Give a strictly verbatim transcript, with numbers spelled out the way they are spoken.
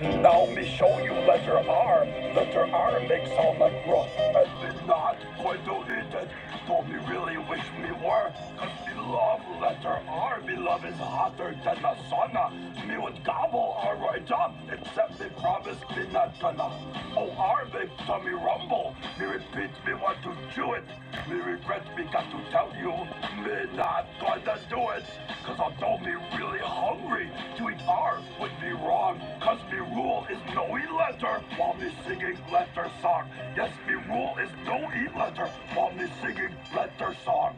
Now me show you letter R. Letter R makes sound like rough. And me not going to eat it. Though me really wish me were. Cause me love letter R. Me love is hotter than the sun. Me would gobble R right up. Except me promise me not gonna. Oh, R make tummy rumble. Me repeat me want to chew it. Me regret me got to tell you. Me not gonna do it. Cause although me really hungry, to eat R would be wrong. Cause me rule is no eat letter while me singing letter song. Yes, me rule is no eat letter while me singing letter song.